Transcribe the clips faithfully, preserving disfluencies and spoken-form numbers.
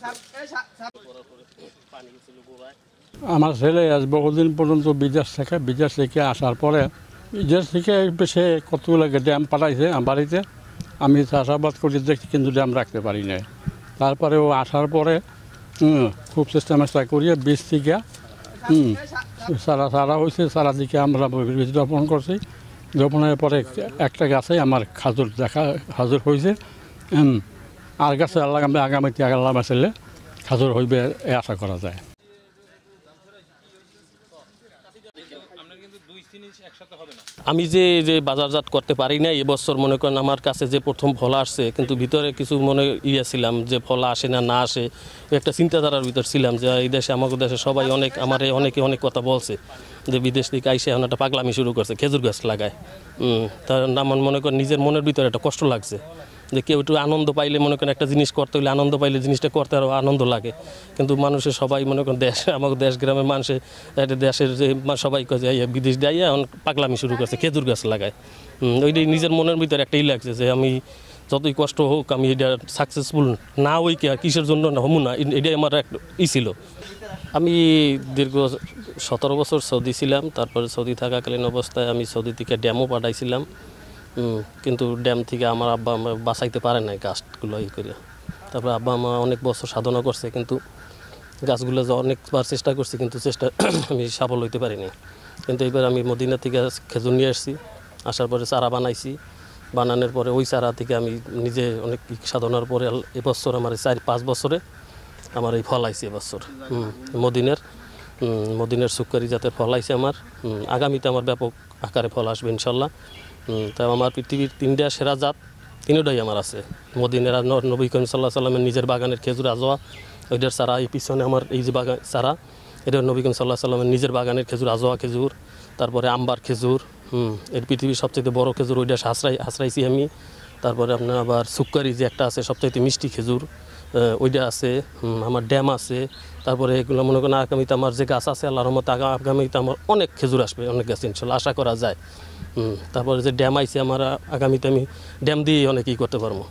আমার ছেলে আজ বহুদিন পর্যন্ত বিদেশ থেকে বিদেশ থেকে আসার পরে বিদেশ থেকে সে কতগুলো ড্যাম পাঠাইছে আমার বাড়িতে। আমি চাষাবাদ করে দেখছি কিন্তু ড্যাম রাখতে পারি না। তারপরে ও আসার পরে খুব চেষ্টা মেষ্টা করিয়ে বীজ থেকে হুম সারা সারা হয়েছে, সারা দিকে আমরা বীজ রোপণ করছি। রোপণের পরে একটা গাছে আমার খাজুর দেখা খাজুর হয়েছে। আর গাছে আল্লাহ আগামীতে আল্লাহ বাঁচালে খাজুর হইবে এ আশা করা যায়। আমি যে যে বাজারজাত করতে পারি না এবছর মনে করেন আমার কাছে যে প্রথম ফল আসছে, কিন্তু ভিতরে কিছু মনে ইয়ে ছিলাম যে ফল আসে না না আসে, একটা চিন্তাধারার ভিতর ছিলাম যে এই দেশে আমাদের দেশে সবাই অনেক আমার অনেকে অনেক কথা বলছে যে বিদেশ থেকে আইসে এখন একটা পাগলামি শুরু করছে, খেজুর গাছ লাগায়। তার আমার মনে করেন নিজের মনের ভিতরে একটা কষ্ট লাগছে যে কেউ একটু আনন্দ পাইলে মনে করেন একটা জিনিস করতে হলে আনন্দ পাইলে জিনিসটা করতে আরও আনন্দ লাগে। কিন্তু মানুষের সবাই মনে করেন দেশ আমাদের দেশ গ্রামের মানুষের একটা দেশের যে সবাই কাজে বিদেশ দিয়ে এখন পাগলামি শুরু করছে, খেজুর গাছ লাগায়। ওইটাই নিজের মনের ভিতরে একটাই লাগছে যে আমি যতই কষ্ট হোক আমি এটা সাকসেসফুল না হই কে কিসের জন্য না হমু না, এটাই আমার একটা ই ছিল। আমি দীর্ঘ সতেরো বছর সৌদি ছিলাম। তারপরে সৌদি থাকাকালীন অবস্থায় আমি সৌদি থেকে ড্যামও পাঠাইছিলাম, কিন্তু ড্যাম থেকে আমার আব্বা আমার বাঁচাইতে পারে নাই গাছগুলো ই করে। তারপরে আব্বা মা অনেক বছর সাধনা করছে, কিন্তু গাছগুলো অনেকবার চেষ্টা করছি কিন্তু চেষ্টা আমি সফল হইতে পারিনি। কিন্তু এবার আমি মদিনা থেকে খেজুর নিয়ে আসছি, আসার পরে চারা বানাইছি। বানানোর পরে ওই চারা থেকে আমি নিজে অনেক সাধনার পরে এবছর আমার চার পাঁচ বছরে আমার এই ফল আইছে এবছর মদিনের মদিনের সুক্কারি জাতের ফল আইছে আমার। আগামীতে আমার ব্যাপক আকারে ফল আসবে ইনশাল্লাহ। তাই আমার পৃথিবীর তিনটা সেরা জাত তিনটাই আমার আছে। মদিনের নবী করিম সাল্লাল্লাহু আলাইহি সাল্লামের নিজের বাগানের খেজুর আজোয়া, ওইটার চারা এই পিছনে আমার এই যে বাগান চারা, এটা নবী করিম সাল্লাল্লাহু আলাইহি সাল্লামের নিজের বাগানের খেজুর আজোয়া খেজুর। তারপরে আম্বার খেজুর, হুম এর পৃথিবীর সবচেয়ে বড় খেজুর, ওইটা হাসরাই হাসরাইছি আমি। তারপরে আপনার আবার সুক্কারি যে একটা আছে সবচাইতে মিষ্টি খেজুর, ওইটা আছে। আমার ড্যাম আছে। তারপরে এগুলো মনে করেন আগামীতে আমার যে গাছ আছে আল্লাহর রহমতে আগামীতে আমার অনেক খেজুর আসবে, অনেক গাছ ইনশাল্লাহ আশা করা যায়। হুম তারপরে যে ড্যাম আইছে আমার আগামীতে আমি ড্যাম দিয়ে অনেক ই করতে পারবো।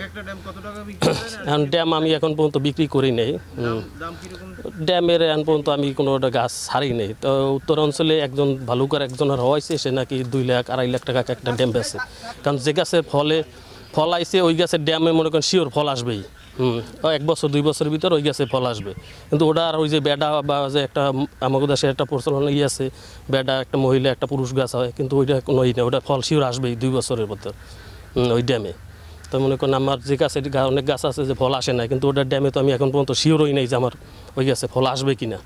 এখন ড্যাম আমি এখন পর্যন্ত বিক্রি করি নেই। ড্যামের এখন পর্যন্ত আমি কোনো গাছ ছাড়ি নেই। তো উত্তর অঞ্চলে একজন ভালুকার একজনের হওয়াইছে, সে নাকি দুই লাখ আড়াই লাখ টাকা একটা ড্যাম বেছে। কারণ যে গাছের ফলে ফল আইছে ওই গাছের ড্যামে মনে করেন শিওর ফল আসবেই। হুম এক বছর দুই বছরের ভিতর ওই গাছে ফল আসবে। কিন্তু ওটা আর ওই যে বেডা বা যে একটা আমাদের দেশে একটা প্রচলন ই আছে, বেডা একটা মহিলা একটা পুরুষ গাছ হয়, কিন্তু ওইটা কোনো ই নেই, ওটা ফল শিওর আসবেই দুই বছরের ভিতর ওই ড্যামে। তো মনে করেন আমার যে গাছের অনেক গাছ আছে যে ফল আসে না, কিন্তু ওটার ড্যামে তো আমি এখন পর্যন্ত শিওরই নেই যে আমার ওই গাছে ফল আসবে কিনা।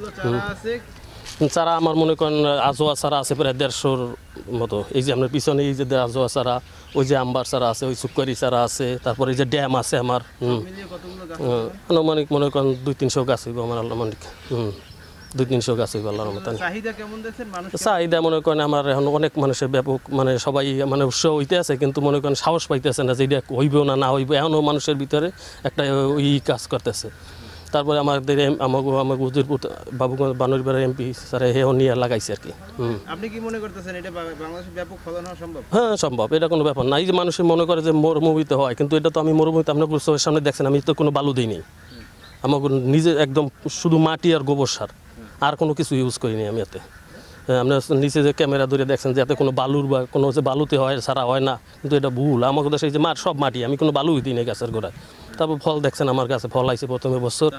চারা আমার মনে করেন আজোয়া চারা আছে প্রায় দেড়শোর মতো। এই যে আপনার পিছনে এই যে আজোয়া চারা, ওই যে আম্বার চারা আছে, ওই সুক্কারি চারা আছে, তারপরে এই যে ড্যাম আছে আমার। হুম আনুমানিক মনে করেন দুই তিনশো গাছ হইব আমার আনুমানিক। হুম দুই তিনশো গাছ হইব আল্লাহর মতো। চাহিদা মনে করেন আমার এখন অনেক মানুষের ব্যাপক মানে সবাই মানে উৎসাহ হইতে আছে, কিন্তু মনে করেন সাহস পাইতেছে না যে এটা হইব না না হইব, এখনও মানুষের ভিতরে একটা ওই কাজ করতেছে। তারপরে আমাদের আমাকে আমাকে উজিরপুর বাবুগঞ্জ বানুরবাড়ির এমপি স্যার হেও নিয়ে লাগাইছে আর কি। আপনি কি মনে করতেছেন এটা বাংলাদেশে ব্যাপক ফলন হওয়া সম্ভব? হ্যাঁ সম্ভব, এটা কোনো ব্যাপার না। এই যে মানুষের মনে করে যে মরুভূমিতে হয়, কিন্তু এটা তো আমি মরুভূমিতে আপনার চোখের সামনে দেখছেন আমি তো কোনো বালু দিইনি। আমাকে নিজে একদম শুধু মাটি আর গোবর সার, আর কোনো কিছু ইউজ করিনি আমি এতে। আপনার নিচে যে ক্যামেরা ধরে দেখছেন যে এতে কোনো বালুর বা কোনো যে বালুতে হয় সারা হয় না, কিন্তু এটা ভুল। আমাকে দেশে যে মাঠ সব মাটি, আমি কোনো বালুই দিই না গাছের গোড়ায়। তারপর ফল দেখছেন আমার কাছে ফল আইছে প্রথমে বছর।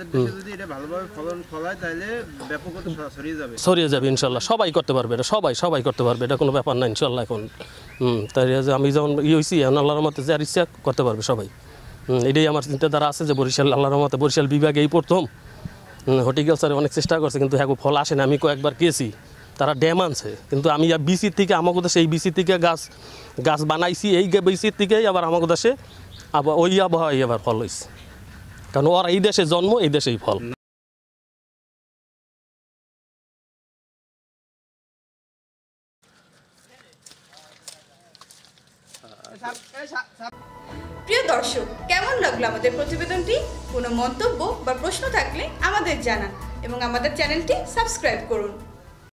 ছড়িয়ে যাবে ইনশাল্লাহ, সবাই করতে পারবে এটা, সবাই সবাই করতে পারবে, এটা কোনো ব্যাপার না ইনশাল্লাহ। এখন হুম তাই যে আমি যখন ই হয়েছি এখন আল্লাহর রহমতে যার ইচ্ছা করতে পারবে সবাই। হুম এটাই আমার চিন্তাধারা আছে যে বরিশাল আল্লাহর রহমতে বরিশাল বিভাগে এই প্রথম হর্টিকালচারে অনেক চেষ্টা করছে, কিন্তু হ্যাঁ ফল আসে না। আমি কয়েকবার গেছি, তারা ড্যাম আনছে, কিন্তু আমি বিসির থেকে আমাকে দেশে এই বিসির থেকে গাছ গাছ বানাইছি, এই বিসির থেকেই আবার আমাকে দেশে আবার ওই আবহাওয়াই আবার ফল হয়েছে। কারণ ওর এই দেশে জন্ম, এই দেশেই ফল। প্রিয় দর্শক, কেমন লাগলো আমাদের প্রতিবেদনটি? কোনো মন্তব্য বা প্রশ্ন থাকলে আমাদের জানান এবং আমাদের চ্যানেলটি সাবস্ক্রাইব করুন।